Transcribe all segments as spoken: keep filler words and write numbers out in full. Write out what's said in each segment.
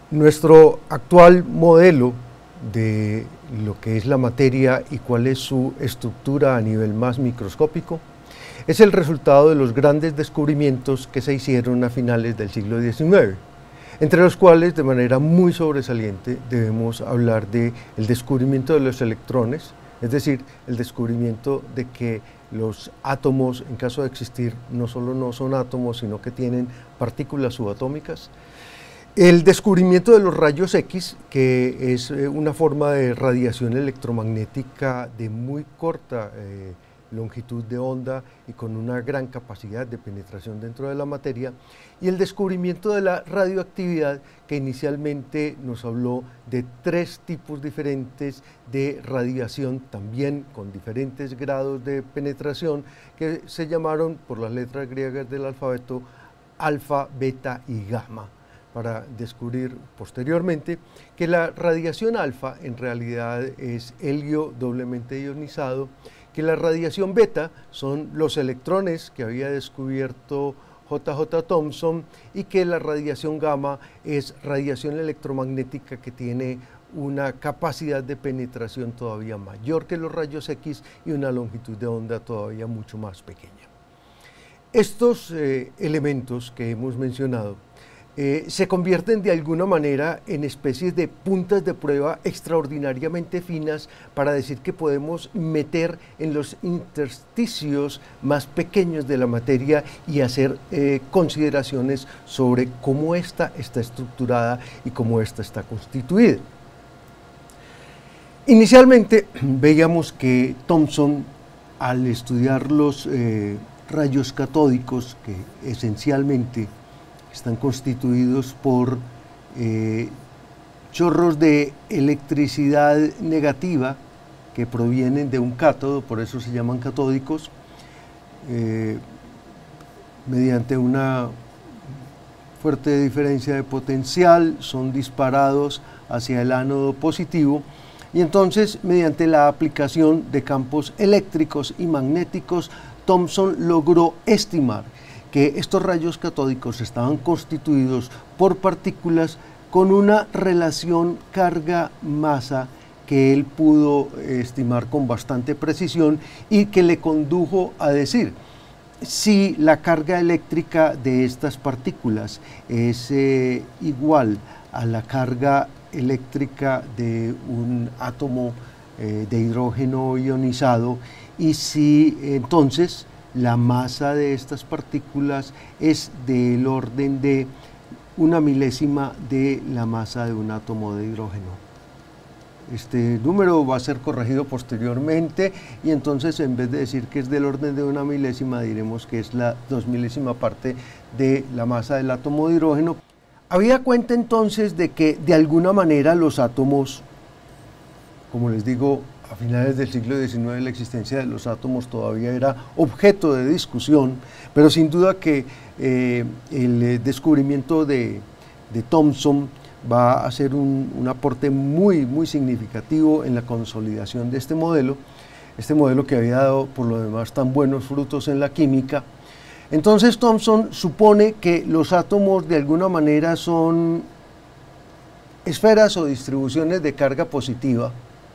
Nuestro actual modelo de lo que es la materia y cuál es su estructura a nivel más microscópico es el resultado de los grandes descubrimientos que se hicieron a finales del siglo diecinueve, entre los cuales de manera muy sobresaliente debemos hablar del descubrimiento de los electrones, es decir, el descubrimiento de que los átomos, en caso de existir, no solo no son átomos, sino que tienen partículas subatómicas. El descubrimiento de los rayos X, que es una forma de radiación electromagnética de muy corta eh, longitud de onda y con una gran capacidad de penetración dentro de la materia, y el descubrimiento de la radioactividad, que inicialmente nos habló de tres tipos diferentes de radiación, también con diferentes grados de penetración, que se llamaron por las letras griegas del alfabeto alfa, beta y gamma, para descubrir posteriormente que la radiación alfa en realidad es helio doblemente ionizado, que la radiación beta son los electrones que había descubierto J J Thomson y que la radiación gamma es radiación electromagnética que tiene una capacidad de penetración todavía mayor que los rayos X y una longitud de onda todavía mucho más pequeña. Estos eh, elementos que hemos mencionado Eh, se convierten de alguna manera en especies de puntas de prueba extraordinariamente finas para decir que podemos meter en los intersticios más pequeños de la materia y hacer eh, consideraciones sobre cómo ésta está estructurada y cómo ésta está constituida. Inicialmente veíamos que Thomson, al estudiar los eh, rayos catódicos, que esencialmente están constituidos por eh, chorros de electricidad negativa que provienen de un cátodo, por eso se llaman catódicos, eh, mediante una fuerte diferencia de potencial son disparados hacia el ánodo positivo y entonces mediante la aplicación de campos eléctricos y magnéticos Thomson logró estimar que estos rayos catódicos estaban constituidos por partículas con una relación carga-masa que él pudo estimar con bastante precisión y que le condujo a decir, si la carga eléctrica de estas partículas es eh, igual a la carga eléctrica de un átomo eh, de hidrógeno ionizado, y si entonces la masa de estas partículas es del orden de una milésima de la masa de un átomo de hidrógeno. Este número va a ser corregido posteriormente y entonces en vez de decir que es del orden de una milésima diremos que es la dos milésima parte de la masa del átomo de hidrógeno. Había cuenta entonces de que de alguna manera los átomos, como les digo, a finales del siglo diecinueve la existencia de los átomos todavía era objeto de discusión, pero sin duda que eh, el descubrimiento de, de Thomson va a ser un, un aporte muy, muy significativo en la consolidación de este modelo, este modelo que había dado por lo demás tan buenos frutos en la química. Entonces Thomson supone que los átomos de alguna manera son esferas o distribuciones de carga positiva,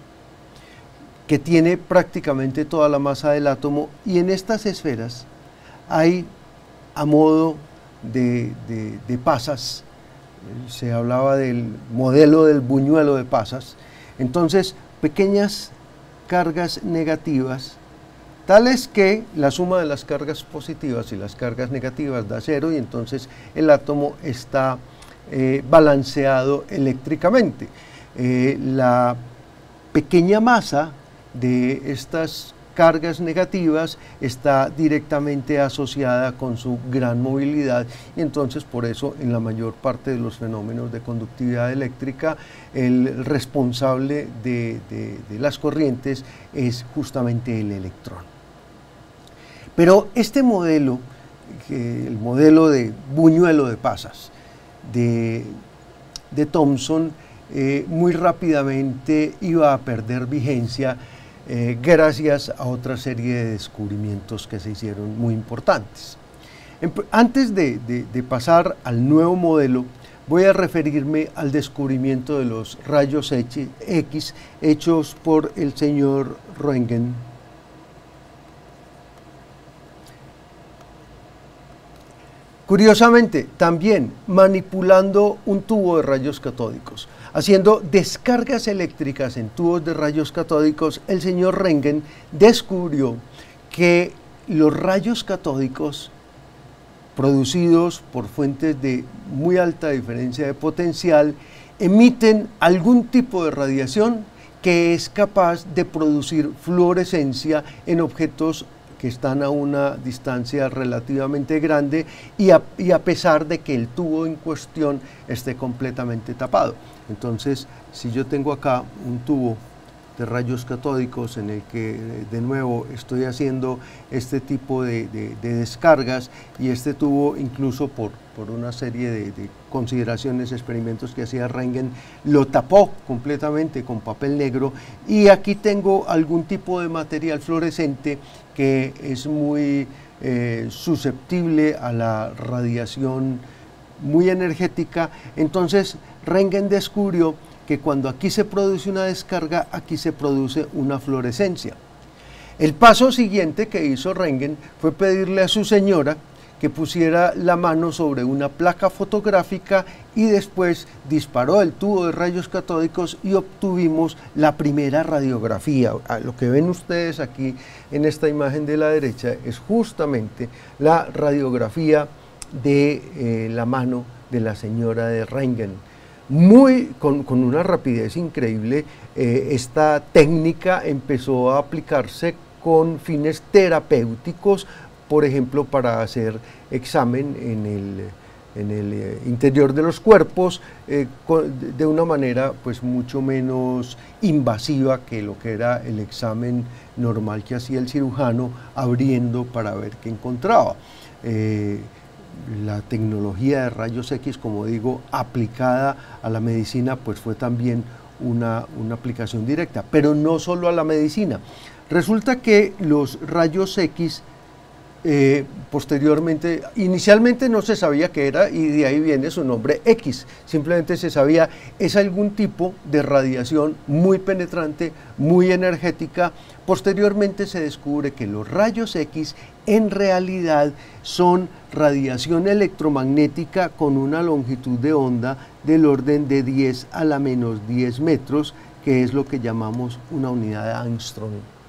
que tiene prácticamente toda la masa del átomo, y en estas esferas hay, a modo de, de, de pasas, se hablaba del modelo del buñuelo de pasas, entonces pequeñas cargas negativas, tales que la suma de las cargas positivas y las cargas negativas da cero, y entonces el átomo está eh, balanceado eléctricamente. Eh, la pequeña masa de estas cargas negativas está directamente asociada con su gran movilidad, y entonces por eso en la mayor parte de los fenómenos de conductividad eléctrica el responsable de, de, de las corrientes es justamente el electrón. Pero este modelo, el modelo de buñuelo de pasas de, de Thomson, eh, muy rápidamente iba a perder vigencia Eh, gracias a otra serie de descubrimientos que se hicieron muy importantes. En, antes de, de, de pasar al nuevo modelo, voy a referirme al descubrimiento de los rayos X hechos por el señor Röntgen. Curiosamente, también manipulando un tubo de rayos catódicos, haciendo descargas eléctricas en tubos de rayos catódicos, el señor Röntgen descubrió que los rayos catódicos producidos por fuentes de muy alta diferencia de potencial emiten algún tipo de radiación que es capaz de producir fluorescencia en objetos que están a una distancia relativamente grande y a, y a pesar de que el tubo en cuestión esté completamente tapado. Entonces, si yo tengo acá un tubo de rayos catódicos en el que de nuevo estoy haciendo este tipo de, de, de descargas, y este tubo incluso por, por una serie de, de consideraciones, experimentos que hacía Röntgen, lo tapó completamente con papel negro, y aquí tengo algún tipo de material fluorescente que es muy eh, susceptible a la radiación muy energética. Entonces Röntgen descubrió que cuando aquí se produce una descarga, aquí se produce una fluorescencia. El paso siguiente que hizo Röntgen fue pedirle a su señora que pusiera la mano sobre una placa fotográfica y después disparó el tubo de rayos catódicos y obtuvimos la primera radiografía. Lo que ven ustedes aquí en esta imagen de la derecha es justamente la radiografía de eh, la mano de la señora de Röntgen. Muy, con, con una rapidez increíble, eh, esta técnica empezó a aplicarse con fines terapéuticos, por ejemplo, para hacer examen en el, en el eh, interior de los cuerpos, eh, con, de una manera pues mucho menos invasiva que lo que era el examen normal que hacía el cirujano, abriendo para ver qué encontraba. Eh, La tecnología de rayos X, como digo, aplicada a la medicina, pues fue también una, una aplicación directa, pero no solo a la medicina. Resulta que los rayos X, eh, posteriormente, inicialmente no se sabía qué era, y de ahí viene su nombre X, simplemente se sabía, es algún tipo de radiación muy penetrante, muy energética. Posteriormente se descubre que los rayos X en realidad son radiación electromagnética con una longitud de onda del orden de diez a la menos diez metros, que es lo que llamamos una unidad de Armstrong.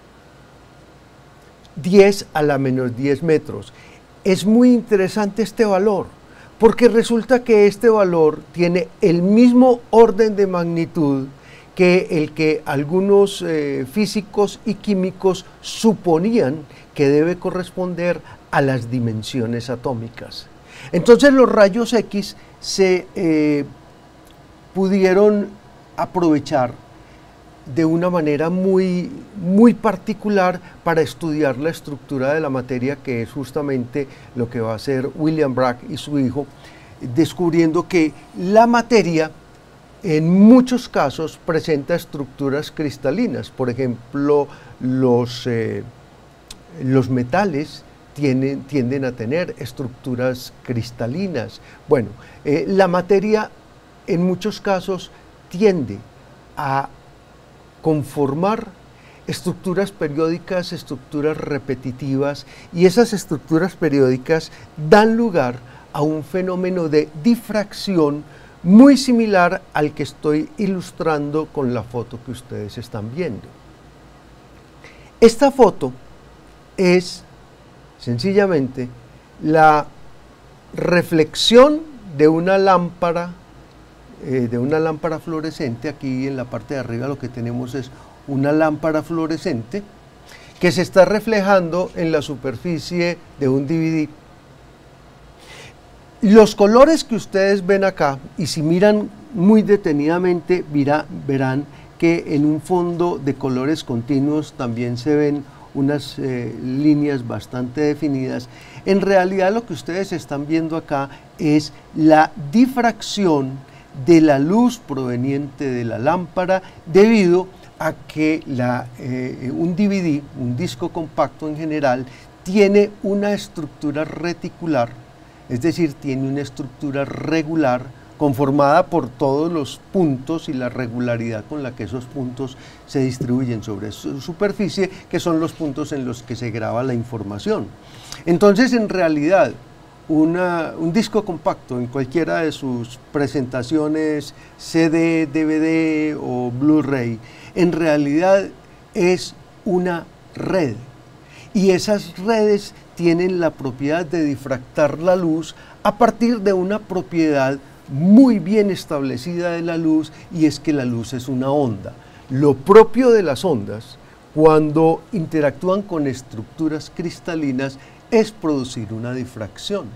diez a la menos diez metros. Es muy interesante este valor, porque resulta que este valor tiene el mismo orden de magnitud que el que algunos eh, físicos y químicos suponían que debe corresponder a las dimensiones atómicas. Entonces los rayos X se eh, pudieron aprovechar de una manera muy, muy particular para estudiar la estructura de la materia, que es justamente lo que va a hacer William Bragg y su hijo, descubriendo que la materia en muchos casos presenta estructuras cristalinas. Por ejemplo, los, eh, los metales tienen, tienden a tener estructuras cristalinas. Bueno, eh, la materia en muchos casos tiende a conformar estructuras periódicas, estructuras repetitivas, y esas estructuras periódicas dan lugar a un fenómeno de difracción muy similar al que estoy ilustrando con la foto que ustedes están viendo. Esta foto es sencillamente la reflexión de una lámpara, eh, de una lámpara fluorescente. Aquí en la parte de arriba lo que tenemos es una lámpara fluorescente que se está reflejando en la superficie de un D V D. Los colores que ustedes ven acá, y si miran muy detenidamente, verá, verán que en un fondo de colores continuos también se ven unas eh, líneas bastante definidas. En realidad lo que ustedes están viendo acá es la difracción de la luz proveniente de la lámpara debido a que la, eh, un D V D, un disco compacto en general, tiene una estructura reticular, es decir, tiene una estructura regular conformada por todos los puntos y la regularidad con la que esos puntos se distribuyen sobre su superficie, que son los puntos en los que se graba la información. Entonces, en realidad, una, un disco compacto en cualquiera de sus presentaciones C D, D V D o Blu-ray, en realidad es una red. Y esas redes tienen la propiedad de difractar la luz a partir de una propiedad muy bien establecida de la luz, y es que la luz es una onda. Lo propio de las ondas, cuando interactúan con estructuras cristalinas, es producir una difracción.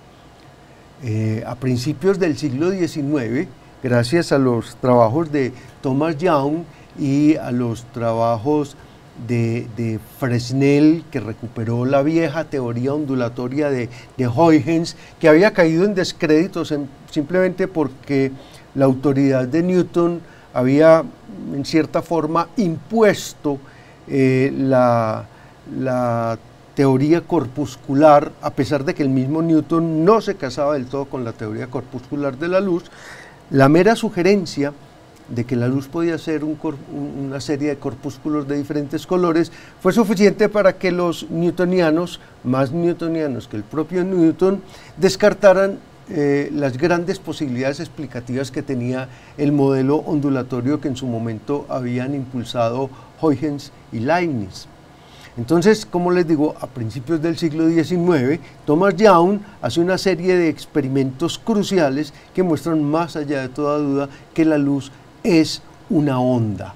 Eh, a principios del siglo diecinueve, gracias a los trabajos de Thomas Young y a los trabajos de, de Fresnel, que recuperó la vieja teoría ondulatoria de, de Huygens, que había caído en descréditos en, simplemente porque la autoridad de Newton había en cierta forma impuesto eh, la, la teoría corpuscular, a pesar de que el mismo Newton no se casaba del todo con la teoría corpuscular de la luz. La mera sugerencia de que la luz podía ser un una serie de corpúsculos de diferentes colores fue suficiente para que los newtonianos, más newtonianos que el propio Newton, descartaran eh, las grandes posibilidades explicativas que tenía el modelo ondulatorio que en su momento habían impulsado Huygens y Leibniz. Entonces, como les digo, a principios del siglo diecinueve, Thomas Young hace una serie de experimentos cruciales que muestran más allá de toda duda que la luz es una onda.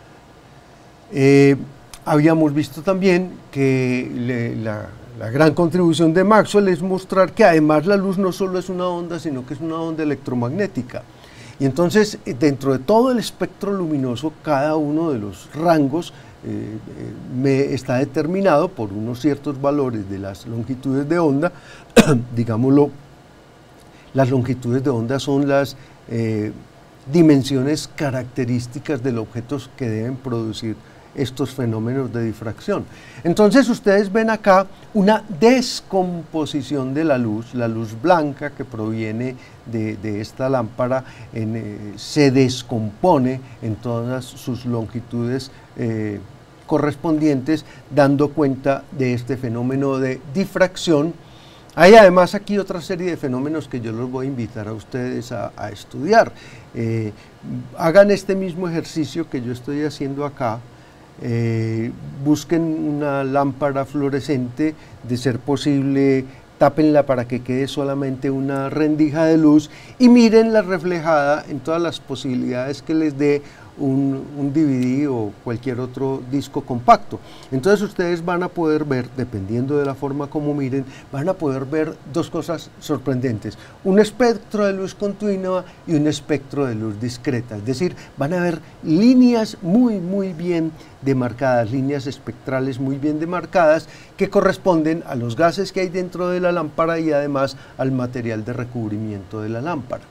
Eh, habíamos visto también que le, la, la gran contribución de Maxwell es mostrar que además la luz no solo es una onda, sino que es una onda electromagnética. Y entonces, dentro de todo el espectro luminoso, cada uno de los rangos eh, eh, me está determinado por unos ciertos valores de las longitudes de onda. Digámoslo, las longitudes de onda son las eh, dimensiones características del objeto que deben producir estos fenómenos de difracción. Entonces ustedes ven acá una descomposición de la luz, la luz blanca que proviene de, de esta lámpara en, eh, se descompone en todas sus longitudes eh, correspondientes, dando cuenta de este fenómeno de difracción. Hay además aquí otra serie de fenómenos que yo los voy a invitar a ustedes a, a estudiar. Eh, hagan este mismo ejercicio que yo estoy haciendo acá. Eh, busquen una lámpara fluorescente, de ser posible tápenla para que quede solamente una rendija de luz y mírenla reflejada en todas las posibilidades que les dé un, un D V D o cualquier otro disco compacto. Entonces ustedes van a poder ver, dependiendo de la forma como miren, van a poder ver dos cosas sorprendentes: un espectro de luz continua y un espectro de luz discreta. Es decir, van a ver líneas muy muy bien demarcadas, líneas espectrales muy bien demarcadas que corresponden a los gases que hay dentro de la lámpara y además al material de recubrimiento de la lámpara.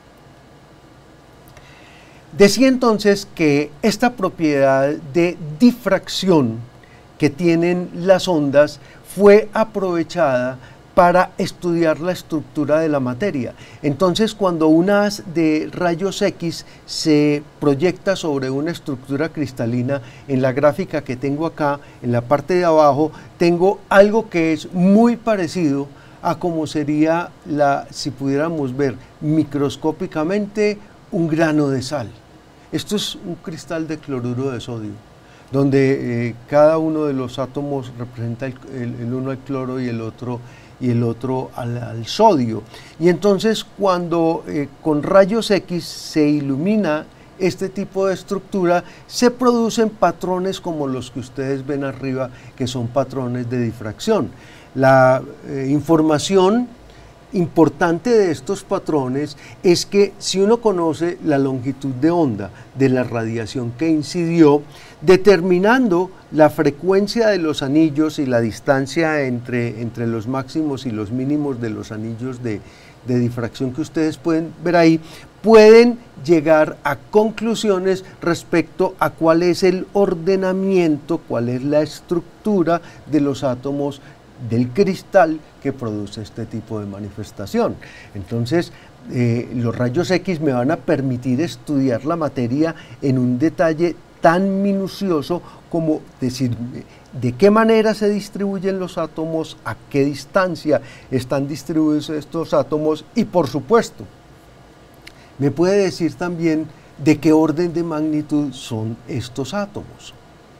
Decía entonces que esta propiedad de difracción que tienen las ondas fue aprovechada para estudiar la estructura de la materia. Entonces, cuando un haz de rayos X se proyecta sobre una estructura cristalina, en la gráfica que tengo acá, en la parte de abajo, tengo algo que es muy parecido a como sería, la, si pudiéramos ver microscópicamente, un grano de sal. Esto es un cristal de cloruro de sodio, donde eh, cada uno de los átomos representa el, el, el uno al cloro y el otro, y el otro al, al sodio. Y entonces cuando eh, con rayos X se ilumina este tipo de estructura, se producen patrones como los que ustedes ven arriba, que son patrones de difracción. La eh, información importante de estos patrones es que si uno conoce la longitud de onda de la radiación que incidió, determinando la frecuencia de los anillos y la distancia entre, entre los máximos y los mínimos de los anillos de, de difracción que ustedes pueden ver ahí, pueden llegar a conclusiones respecto a cuál es el ordenamiento, cuál es la estructura de los átomos del cristal que produce este tipo de manifestación. Entonces, eh, los rayos X me van a permitir estudiar la materia en un detalle tan minucioso como decir de qué manera se distribuyen los átomos, a qué distancia están distribuidos estos átomos y, por supuesto, me puede decir también de qué orden de magnitud son estos átomos.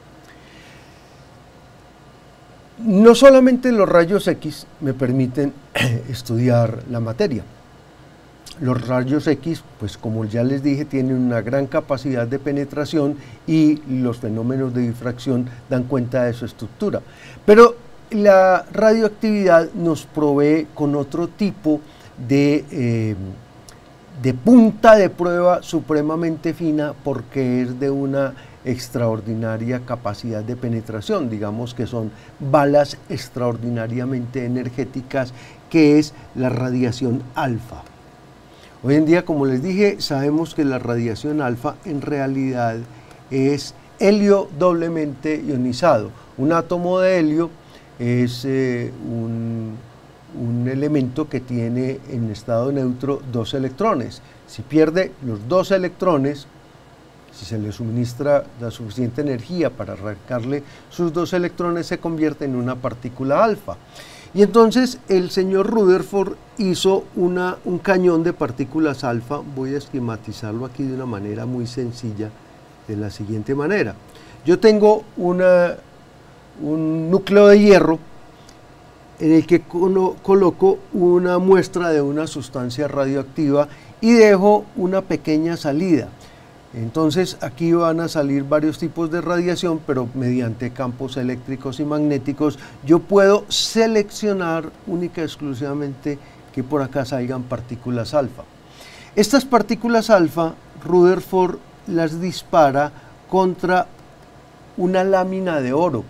No solamente los rayos X me permiten estudiar la materia. Los rayos X, pues como ya les dije, tienen una gran capacidad de penetración y los fenómenos de difracción dan cuenta de su estructura. Pero la radioactividad nos provee con otro tipo de, eh, de punta de prueba supremamente fina porque es de una extraordinaria capacidad de penetración, digamos que son balas extraordinariamente energéticas, que es la radiación alfa. Hoy en día, como les dije, sabemos que la radiación alfa en realidad es helio doblemente ionizado. Un átomo de helio es eh, un, un elemento que tiene en estado neutro dos electrones. Si pierde los dos electrones, si se le suministra la suficiente energía para arrancarle sus dos electrones, se convierte en una partícula alfa. Y entonces el señor Rutherford hizo una, un cañón de partículas alfa. Voy a esquematizarlo aquí de una manera muy sencilla, de la siguiente manera. Yo tengo una, un núcleo de hierro en el que coloco una muestra de una sustancia radioactiva y dejo una pequeña salida. Entonces aquí van a salir varios tipos de radiación, pero mediante campos eléctricos y magnéticos yo puedo seleccionar única y exclusivamente que por acá salgan partículas alfa. Estas partículas alfa, Rutherford las dispara contra una lámina de oro.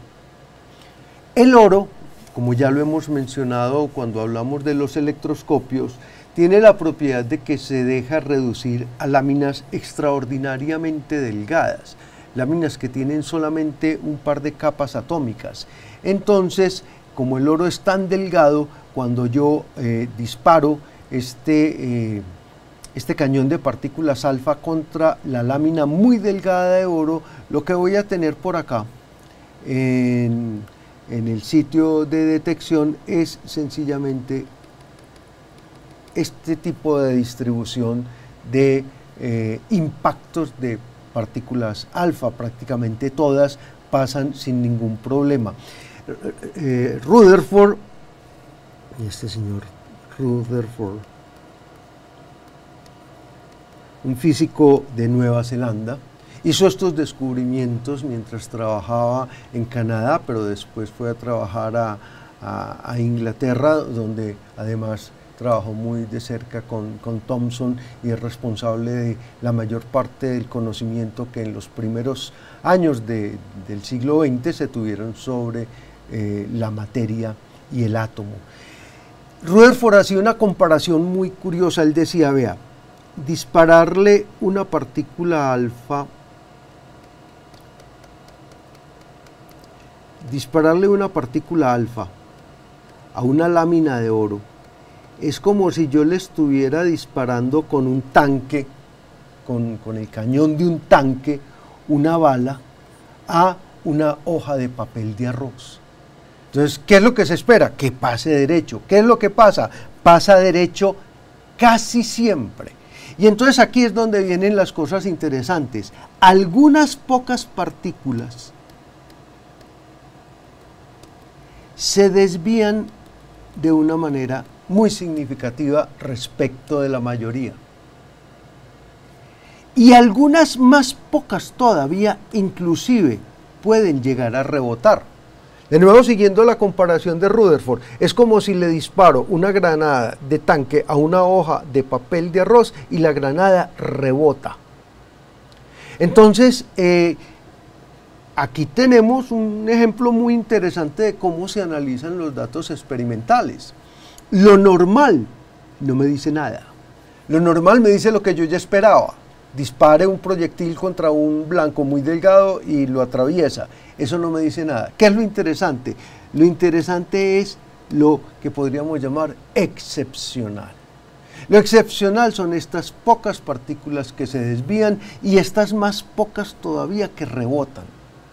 El oro, como ya lo hemos mencionado cuando hablamos de los electroscopios, tiene la propiedad de que se deja reducir a láminas extraordinariamente delgadas, láminas que tienen solamente un par de capas atómicas. Entonces, como el oro es tan delgado, cuando yo eh, disparo este, eh, este cañón de partículas alfa contra la lámina muy delgada de oro, lo que voy a tener por acá en, en el sitio de detección es sencillamente este tipo de distribución de eh, impactos de partículas alfa. Prácticamente todas pasan sin ningún problema. Eh, Rutherford, este señor Rutherford, un físico de Nueva Zelanda, hizo estos descubrimientos mientras trabajaba en Canadá, pero después fue a trabajar a, a, a Inglaterra, donde además trabajó muy de cerca con, con Thomson y es responsable de la mayor parte del conocimiento que en los primeros años de, del siglo veinte se tuvieron sobre eh, la materia y el átomo. Rutherford hacía una comparación muy curiosa. Él decía, vea, dispararle una partícula alfa, dispararle una partícula alfa a una lámina de oro es como si yo le estuviera disparando con un tanque, con, con el cañón de un tanque, una bala a una hoja de papel de arroz. Entonces, ¿qué es lo que se espera? Que pase derecho. ¿Qué es lo que pasa? Pasa derecho casi siempre. Y entonces aquí es donde vienen las cosas interesantes. Algunas pocas partículas se desvían de una manera muy significativa respecto de la mayoría. Y algunas más pocas todavía inclusive pueden llegar a rebotar. De nuevo, siguiendo la comparación de Rutherford, es como si le disparo una granada de tanque a una hoja de papel de arroz y la granada rebota. Entonces, eh, aquí tenemos un ejemplo muy interesante de cómo se analizan los datos experimentales. Lo normal no me dice nada. Lo normal me dice lo que yo ya esperaba. Dispare un proyectil contra un blanco muy delgado y lo atraviesa. Eso no me dice nada. ¿Qué es lo interesante? Lo interesante es lo que podríamos llamar excepcional. Lo excepcional son estas pocas partículas que se desvían y estas más pocas todavía que rebotan.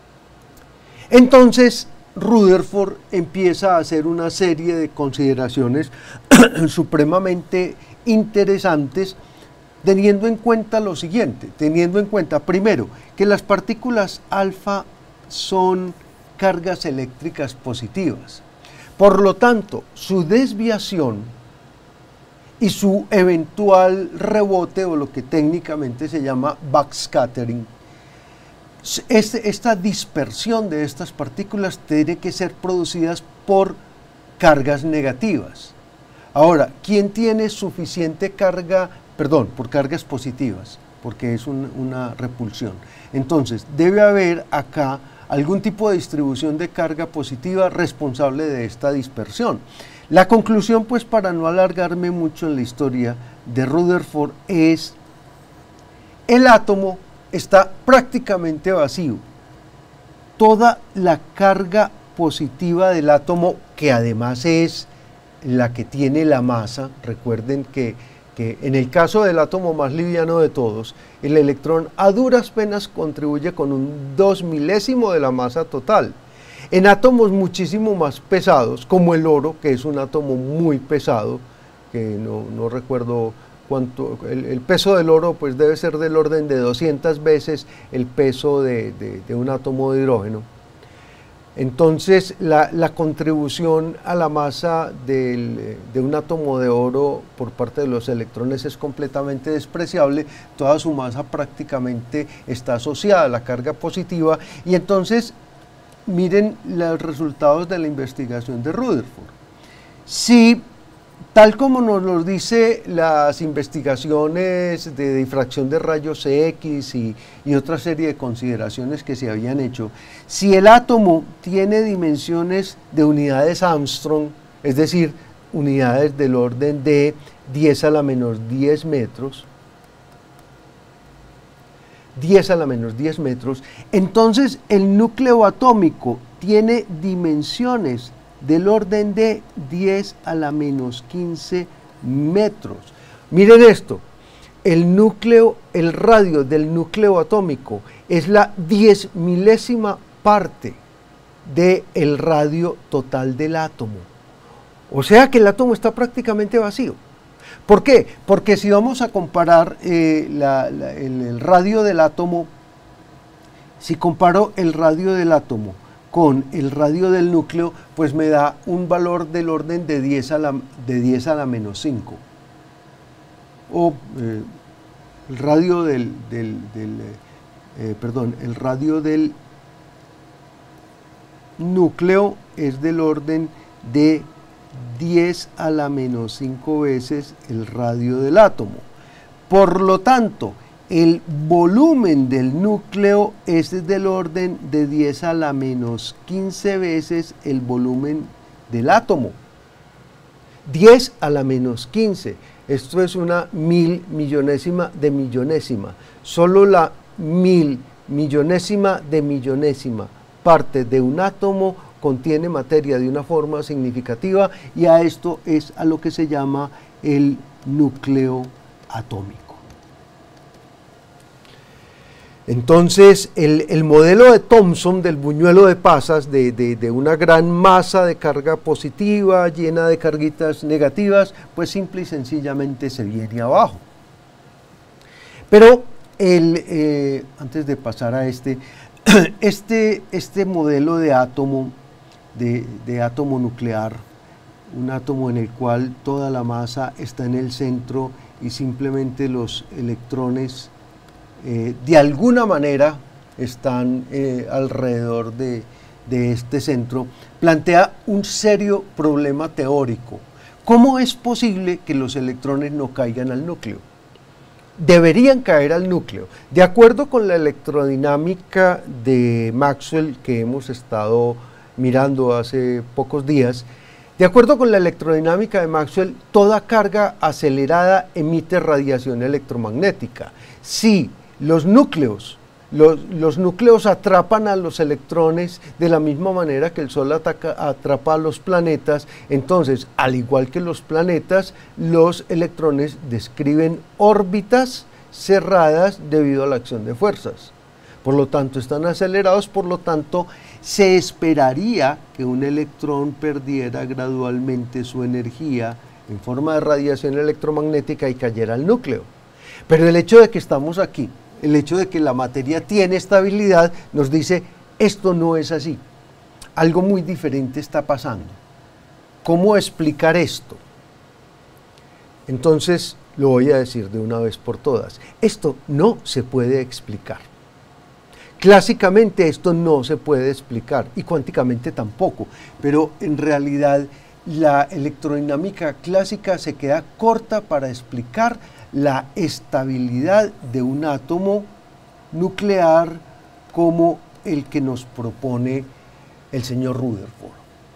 Entonces, Rutherford empieza a hacer una serie de consideraciones supremamente interesantes, teniendo en cuenta lo siguiente, teniendo en cuenta primero que las partículas alfa son cargas eléctricas positivas, por lo tanto su desviación y su eventual rebote, o lo que técnicamente se llama backscattering, este, esta dispersión de estas partículas tiene que ser producidas por cargas negativas. Ahora, ¿quién tiene suficiente carga? Perdón, por cargas positivas, porque es un, una repulsión. Entonces, debe haber acá algún tipo de distribución de carga positiva responsable de esta dispersión. La conclusión, pues, para no alargarme mucho en la historia de Rutherford, es el átomo está prácticamente vacío. Toda la carga positiva del átomo, que además es la que tiene la masa, recuerden que que en el caso del átomo más liviano de todos, el electrón a duras penas contribuye con un dos milésimo de la masa total. En átomos muchísimo más pesados, como el oro, que es un átomo muy pesado, que no, no recuerdo cuánto, el, el peso del oro pues debe ser del orden de doscientas veces el peso de, de, de un átomo de hidrógeno. Entonces, la, la contribución a la masa del, de un átomo de oro por parte de los electrones es completamente despreciable. Toda su masa prácticamente está asociada a la carga positiva. Y entonces, miren los resultados de la investigación de Rutherford. Si, tal como nos lo dice las investigaciones de difracción de rayos X y, y otra serie de consideraciones que se habían hecho, si el átomo tiene dimensiones de unidades Armstrong, es decir, unidades del orden de diez a la menos diez metros, diez a la menos diez metros, entonces el núcleo atómico tiene dimensiones del orden de diez a la menos quince metros. Miren esto, el núcleo, el radio del núcleo atómico es la diez milésima parte del radio total del átomo. O sea que el átomo está prácticamente vacío. ¿Por qué? Porque si vamos a comparar eh, la, la, el, el radio del átomo, si comparo el radio del átomo con el radio del núcleo, pues me da un valor del orden de diez a la, de diez a la menos cinco. O eh, el radio del, del, del eh, perdón, el radio del núcleo es del orden de diez a la menos cinco veces el radio del átomo. Por lo tanto, el volumen del núcleo es del orden de diez a la menos quince veces el volumen del átomo. diez a la menos quince. Esto es una mil millonésima de millonésima. Solo la mil millonésima de millonésima parte de un átomo contiene materia de una forma significativa, y a esto es a lo que se llama el núcleo atómico. Entonces, el, el modelo de Thomson del buñuelo de pasas, de, de, de una gran masa de carga positiva llena de carguitas negativas, pues simple y sencillamente se viene abajo. Pero, el, eh, antes de pasar a este, este, este modelo de átomo, de, de átomo nuclear, un átomo en el cual toda la masa está en el centro y simplemente los electrones Eh, de alguna manera están eh, alrededor de, de este centro, plantea un serio problema teórico. ¿Cómo es posible que los electrones no caigan al núcleo? Deberían caer al núcleo. De acuerdo con la electrodinámica de Maxwell, que hemos estado mirando hace pocos días, de acuerdo con la electrodinámica de Maxwell, toda carga acelerada emite radiación electromagnética. Si los núcleos Los, los núcleos atrapan a los electrones de la misma manera que el Sol ataca, atrapa a los planetas. Entonces, al igual que los planetas, los electrones describen órbitas cerradas debido a la acción de fuerzas. Por lo tanto, están acelerados, por lo tanto, se esperaría que un electrón perdiera gradualmente su energía en forma de radiación electromagnética y cayera al núcleo. Pero el hecho de que estamos aquí, el hecho de que la materia tiene estabilidad, nos dice, esto no es así. Algo muy diferente está pasando. ¿Cómo explicar esto? Entonces, lo voy a decir de una vez por todas. Esto no se puede explicar. Clásicamente esto no se puede explicar y cuánticamente tampoco, pero en realidad la electrodinámica clásica se queda corta para explicar la estabilidad de un átomo nuclear como el que nos propone el señor Rutherford.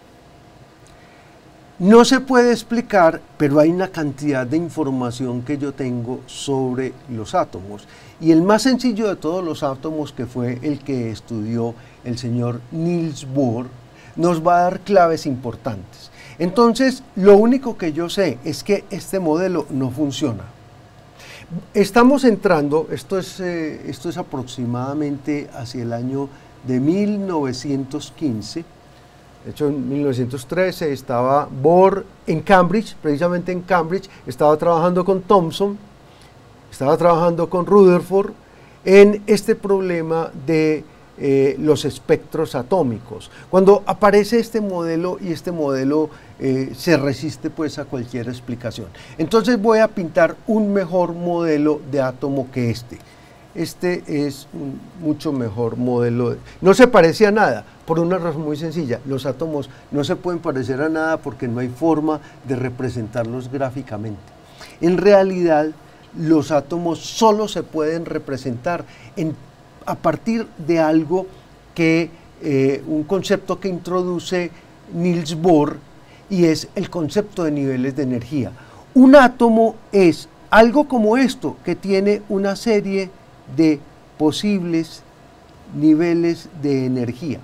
No se puede explicar, pero hay una cantidad de información que yo tengo sobre los átomos. Y el más sencillo de todos los átomos, que fue el que estudió el señor Niels Bohr, nos va a dar claves importantes. Entonces, lo único que yo sé es que este modelo no funciona. Estamos entrando, esto es, eh, esto es aproximadamente hacia el año de mil novecientos quince. De hecho, en mil novecientos trece estaba Bohr en Cambridge, precisamente en Cambridge, estaba trabajando con Thomson, estaba trabajando con Rutherford en este problema de eh, los espectros atómicos. Cuando aparece este modelo y este modelo eh, se resiste pues a cualquier explicación. Entonces voy a pintar un mejor modelo de átomo que este. Este es un mucho mejor modelo. De, no se parece a nada, por una razón muy sencilla. Los átomos no se pueden parecer a nada porque no hay forma de representarlos gráficamente. En realidad, los átomos solo se pueden representar en, a partir de algo que, eh, un concepto que introduce Niels Bohr, y es el concepto de niveles de energía. Un átomo es algo como esto, que tiene una serie de posibles niveles de energía.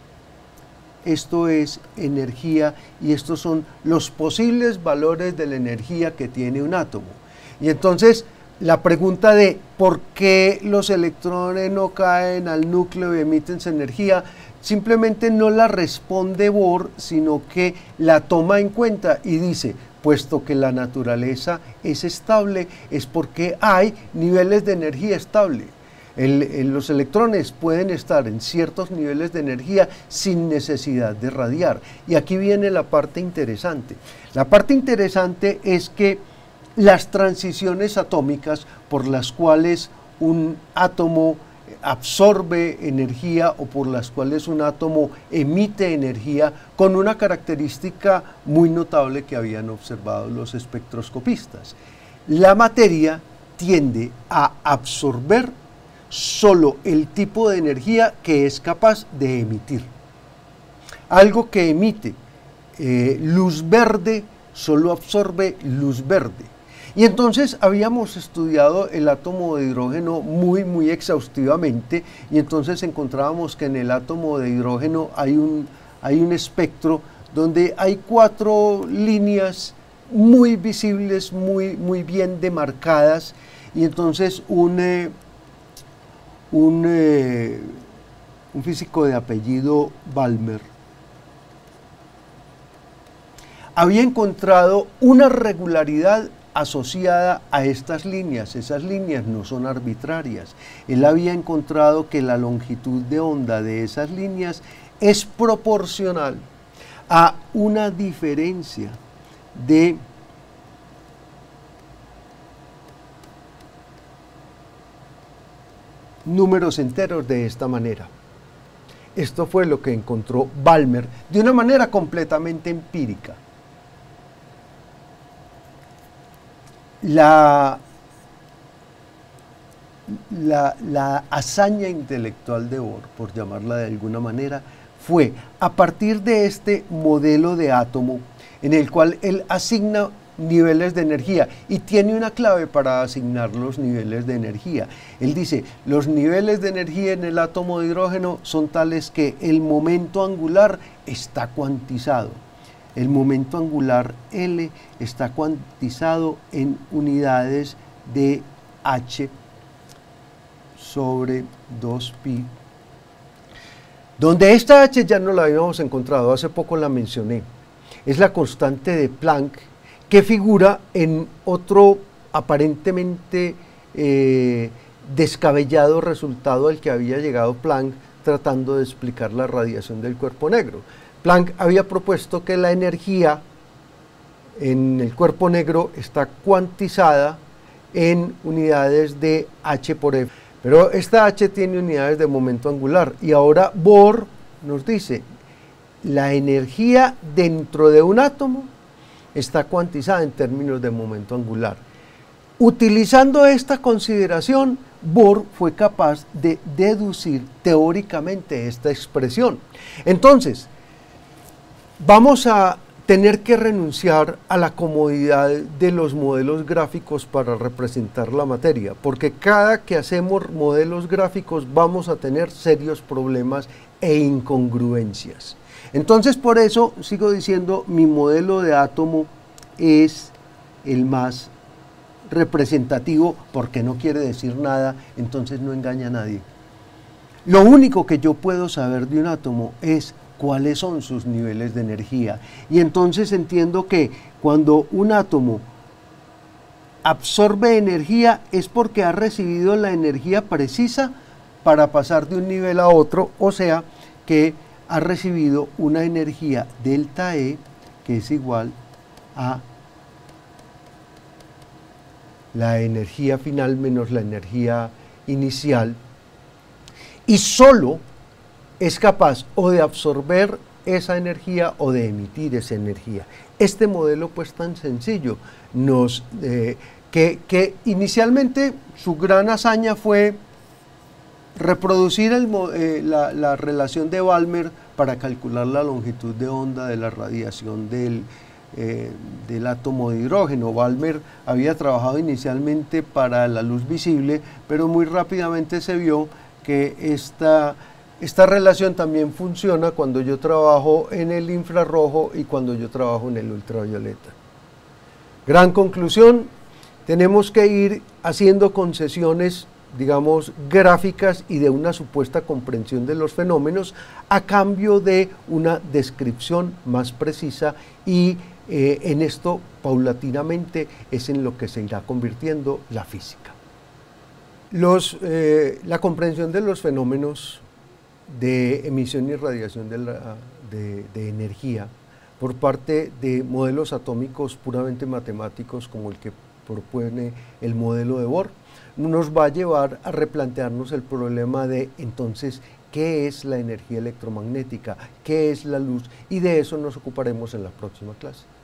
Esto es energía y estos son los posibles valores de la energía que tiene un átomo. Y entonces la pregunta de por qué los electrones no caen al núcleo y emiten su energía, simplemente no la responde Bohr, sino que la toma en cuenta y dice, puesto que la naturaleza es estable, es porque hay niveles de energía estable. El, el, los electrones pueden estar en ciertos niveles de energía sin necesidad de radiar. Y aquí viene la parte interesante. La parte interesante es que las transiciones atómicas por las cuales un átomo absorbe energía o por las cuales un átomo emite energía, con una característica muy notable que habían observado los espectroscopistas. La materia tiende a absorber solo el tipo de energía que es capaz de emitir. Algo que emite eh, luz verde solo absorbe luz verde. Y entonces habíamos estudiado el átomo de hidrógeno muy, muy exhaustivamente, y entonces encontrábamos que en el átomo de hidrógeno hay un, hay un espectro donde hay cuatro líneas muy visibles, muy, muy bien demarcadas, y entonces un, eh, un, eh, un físico de apellido Balmer había encontrado una regularidad asociada a estas líneas. Esas líneas no son arbitrarias. Él había encontrado que la longitud de onda de esas líneas es proporcional a una diferencia de números enteros de esta manera. Esto fue lo que encontró Balmer de una manera completamente empírica. La, la, la hazaña intelectual de Bohr, por llamarla de alguna manera, fue a partir de este modelo de átomo en el cual él asigna niveles de energía y tiene una clave para asignar los niveles de energía. Él dice, los niveles de energía en el átomo de hidrógeno son tales que el momento angular está cuantizado. El momento angular L está cuantizado en unidades de H sobre dos pi, donde esta H ya no la habíamos encontrado, hace poco la mencioné. Es la constante de Planck, que figura en otro aparentemente eh, descabellado resultado al que había llegado Planck tratando de explicar la radiación del cuerpo negro. Planck había propuesto que la energía en el cuerpo negro está cuantizada en unidades de H por F, pero esta H tiene unidades de momento angular y ahora Bohr nos dice la energía dentro de un átomo está cuantizada en términos de momento angular. Utilizando esta consideración, Bohr fue capaz de deducir teóricamente esta expresión. Entonces, vamos a tener que renunciar a la comodidad de los modelos gráficos para representar la materia, porque cada que hacemos modelos gráficos vamos a tener serios problemas e incongruencias. Entonces, por eso sigo diciendo, mi modelo de átomo es el más representativo, porque no quiere decir nada, entonces no engaña a nadie. Lo único que yo puedo saber de un átomo es cuáles son sus niveles de energía. Y entonces entiendo que cuando un átomo absorbe energía es porque ha recibido la energía precisa para pasar de un nivel a otro, o sea, que ha recibido una energía delta E que es igual a la energía final menos la energía inicial, y solo es capaz o de absorber esa energía o de emitir esa energía. Este modelo pues tan sencillo, nos, eh, que, que inicialmente su gran hazaña fue reproducir el, eh, la, la relación de Balmer para calcular la longitud de onda de la radiación del, eh, del átomo de hidrógeno. Balmer había trabajado inicialmente para la luz visible, pero muy rápidamente se vio que esta, esta relación también funciona cuando yo trabajo en el infrarrojo y cuando yo trabajo en el ultravioleta. Gran conclusión, tenemos que ir haciendo concesiones, digamos, gráficas y de una supuesta comprensión de los fenómenos a cambio de una descripción más precisa, y eh, en esto paulatinamente es en lo que se irá convirtiendo la física. Los, eh, la comprensión de los fenómenos de emisión y radiación de, la, de, de energía por parte de modelos atómicos puramente matemáticos como el que propone el modelo de Bohr nos va a llevar a replantearnos el problema de entonces qué es la energía electromagnética, qué es la luz, y de eso nos ocuparemos en la próxima clase.